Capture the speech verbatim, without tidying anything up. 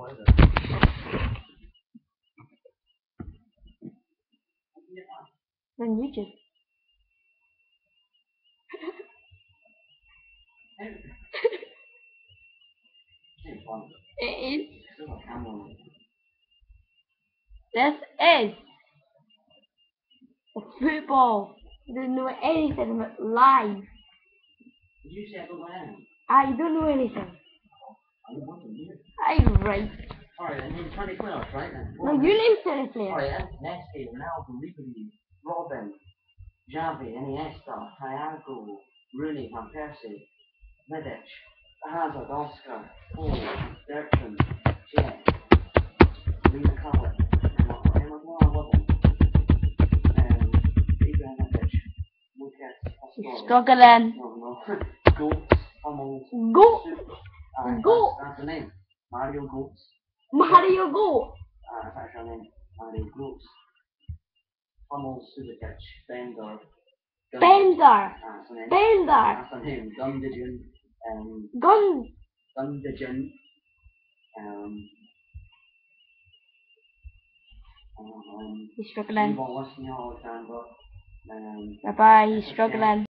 What is it? On YouTube. It is. This is a football. You don't know anything about live. Did you say I don't know anything? I don't know anything. I don't want to hear. I right. Alright, I need twenty players, right then. No, you name twenty players. Alright, Messi, Ronaldo, Ribery, Robin, Xavi, Iniesta, Thiago, Rooney, Van Persie, Vidic, Hazard, Oscar, Paul, Bertrand, Jet, Lee McCulloch, Emma Robin, um, Ibrahimovic, Lucas, Astor. Struggling. No, no. Goats, Hummels. Go. Uh, Go. That's, that's the name. Mario Goats. Mario Go. Uh, that's actually her name. Mario Goats. Hummels, Subotic, Bender. Bender. That's the name. Bender. That's the name. Gundogan. Um, Gun. Gundogan. Um, um, He's struggling. Yvonne Alexander. Um, Bye bye. He's struggling.